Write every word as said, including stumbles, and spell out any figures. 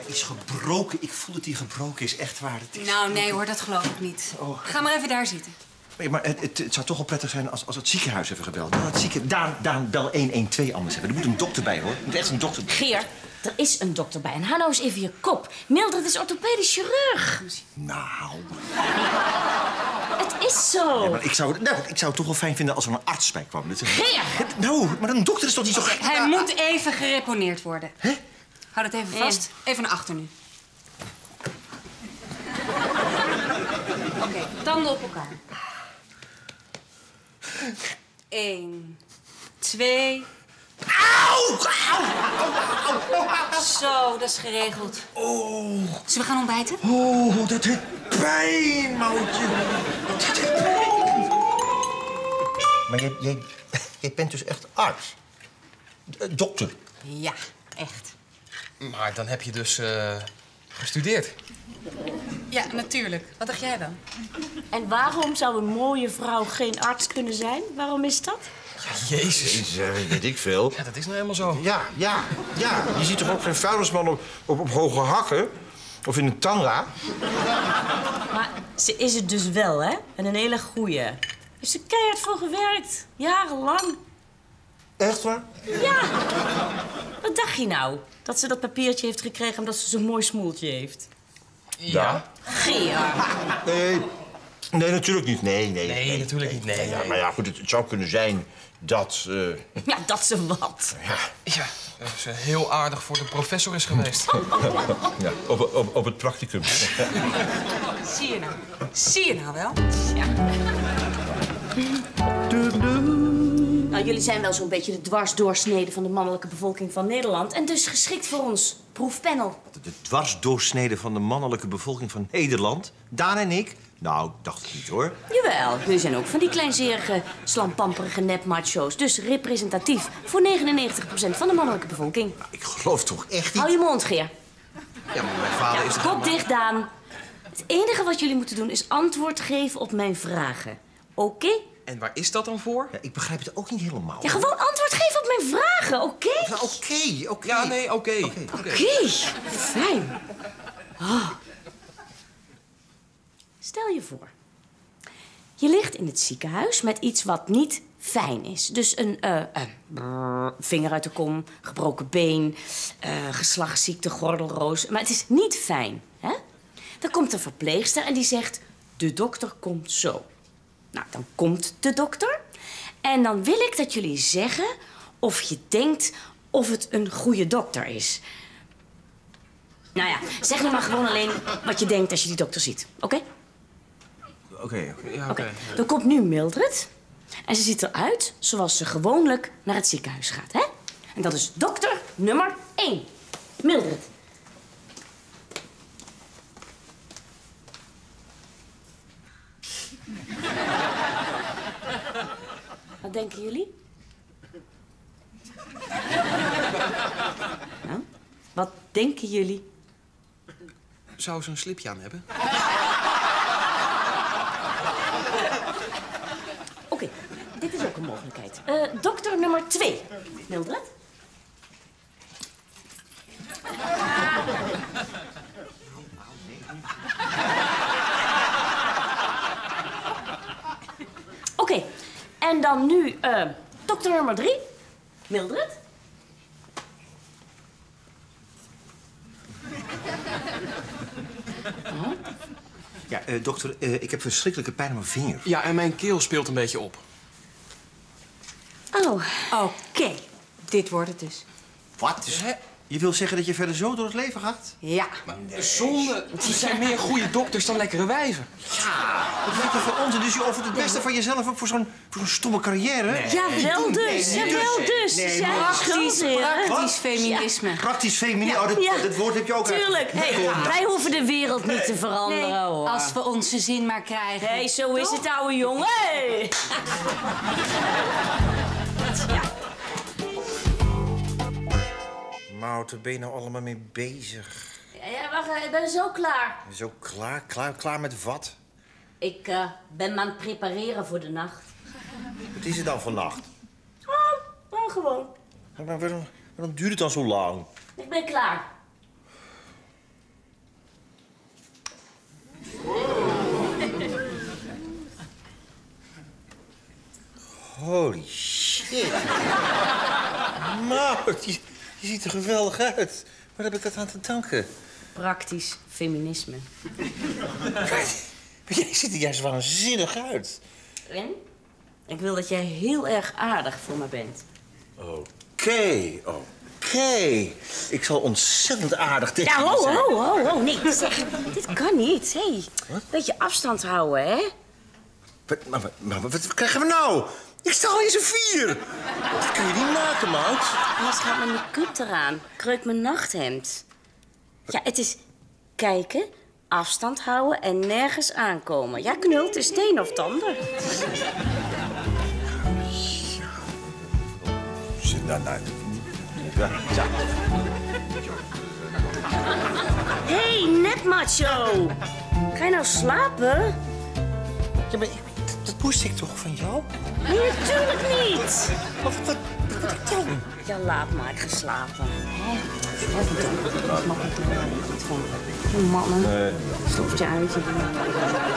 Hij is gebroken. Ik voel dat hij gebroken is. Echt waar. Het is nou, nee hoor, dat geloof ik niet. Oh. Ga maar even daar zitten. Nee, maar het, het, het zou toch wel prettig zijn als, als het ziekenhuis even gebeld. Nou, het zieken... Daan, Daan, bel honderdtwaalf anders even. Er moet een dokter bij, hoor. Er moet echt een dokter bij. Geer, er is een dokter bij. En hou nou eens even je kop. Mildred is orthopedisch chirurg. Nou... Het is zo. Ja, maar ik, zou, nou, ik zou het toch wel fijn vinden als er een arts bij kwam. Geer! Nou, maar een dokter is toch niet zo... Okay, hij moet even gereponeerd worden. Hè? Houd het even vast. Ja. Even naar achter nu. Oké, okay, tanden op elkaar. Eén, twee... Auw! Auw! Auw! Auw! Auw! Zo, dat is geregeld. Oh. Zullen we gaan ontbijten? Oh, dat heeft pijn, Moutje. Dat heeft pijn. Maar jij, jij, jij bent dus echt arts? Dokter? Ja, echt. Maar dan heb je dus uh, gestudeerd. Ja, natuurlijk. Wat dacht jij dan? En waarom zou een mooie vrouw geen arts kunnen zijn? Waarom is dat? Ja, Jezus. Jezus, weet ik veel. Ja, dat is nou helemaal zo. Ja, ja, ja. Je ziet toch ook geen vuilnisman op, op, op hoge hakken? Of in een tanga? Maar ze is het dus wel, hè? En een hele goeie. Heeft ze keihard voor gewerkt. Jarenlang. Echt waar? Ja. Wat dacht je nou? Dat ze dat papiertje heeft gekregen omdat ze zo'n mooi smoeltje heeft. Ja. Geer. Nee, nee, natuurlijk niet. Nee, nee. Nee, nee natuurlijk niet. Nee, ja, nee. maar ja, goed, het, het zou kunnen zijn dat... Uh... Ja, dat ze wat. Ja. Ja, dat ze heel aardig voor de professor is geweest. Ja, op, op, op het practicum. Zie je nou? Zie je nou wel? Ja. Nou, jullie zijn wel zo'n beetje de dwarsdoorsnede van de mannelijke bevolking van Nederland. En dus geschikt voor ons proefpanel. De, de dwarsdoorsnede van de mannelijke bevolking van Nederland? Daan en ik? Nou, dacht ik niet, hoor. Jawel, jullie zijn ook van die kleinzerige, slampamperige nepmacho's. Dus representatief voor negenennegentig procent van de mannelijke bevolking. Nou, ik geloof toch echt niet... Hou je mond, Geer. Ja, maar mijn vader ja, is... Kop dicht, Daan. Het enige wat jullie moeten doen is antwoord geven op mijn vragen. Oké? Okay? En waar is dat dan voor? Ja, ik begrijp het ook niet helemaal. Ja, gewoon antwoord geven op mijn vragen, oké? Okay? Ja, oké, oké. Ja, nee, oké. Oké, okay. okay. okay. Fijn. Oh. Stel je voor. Je ligt in het ziekenhuis met iets wat niet fijn is. Dus een uh, uh, brrr, vinger uit de kom, gebroken been, uh, geslachtsziekte, gordelroos. Maar het is niet fijn, hè? Dan komt een verpleegster en die zegt... de dokter komt zo. Nou, dan komt de dokter. En dan wil ik dat jullie zeggen of je denkt of het een goede dokter is. Nou ja, zeg nu maar gewoon alleen wat je denkt als je die dokter ziet. Oké? Okay? Oké, okay, oké. Okay. Ja, okay. okay. Dan komt nu Mildred. En ze ziet eruit zoals ze gewoonlijk naar het ziekenhuis gaat, hè? En dat is dokter nummer één. Mildred. Wat denken jullie? Nou, wat denken jullie? Zou ze een slipje aan hebben? Oké, okay, dit is ook een mogelijkheid. Uh, dokter nummer twee. Mildred? Oké, okay, en dan nu uh, dokter nummer drie. Mildred? Oh. Ja, uh, dokter, uh, ik heb verschrikkelijke pijn aan mijn vinger. Ja, en mijn keel speelt een beetje op. Oh. Oké, okay. Dit wordt het dus. Wat? Dus, je wil zeggen dat je verder zo door het leven gaat? Ja. Maar nee. Zonde. Er zijn meer goede dokters dan lekkere wijven. Ja, dat lijkt er voor ons. Dus je offert het beste van jezelf op voor zo'n zo'n stomme carrière? Nee. Ja, wel dus. Nee, ja, wel dus. Nee, ja, praktisch, praktisch feminisme. Ja. Praktisch feminisme? Oh, dat, ja. dat woord heb je ook. Tuurlijk. Hey, ja. Wij hoeven de wereld niet te veranderen, nee, hoor. Als we onze zin maar krijgen. Hé, hey, zo is het, ouwe jongen. Hey. Ja. Maud, waar ben je nou allemaal mee bezig? Ja, ja, wacht, ik ben zo klaar. Zo klaar? Klaar, klaar met wat? Ik uh, ben me aan het prepareren voor de nacht. Wat is het dan vannacht? Oh, nou gewoon. Maar waarom, waarom duurt het dan zo lang? Ik ben klaar. Holy shit. Maud, je, je ziet er geweldig uit. Waar heb ik dat aan te danken? Praktisch feminisme. Maar jij ziet er juist waanzinnig uit. En? Ik wil dat jij heel erg aardig voor me bent. Oké, oké. Ik zal ontzettend aardig tegen Ja, je ho, zijn. ho, ho, ho. Nee, zeg, dit kan niet. Hé, hey, Wat? beetje afstand houden, hè? Wat, maar, maar, maar wat krijgen we nou? Ik sta al in z'n vier. Dat kun je niet maken, Maud. Anders gaat mijn make-up eraan. Kreuk mijn nachthemd. Ja, het is kijken, afstand houden en nergens aankomen. Ja, knult is het een of het ander. Zit daar nou? Ja, ja. Hé, hey, net macho. Ga je nou slapen? Ja, maar ik, dat, dat moest ik toch van jou? Nee, natuurlijk niet. Wat, wat, wat, wat dan? Ja, laat maar, ik ga slapen. Hè? Wat dan? Mag ik er niet van? Mannen, sloopt je uit.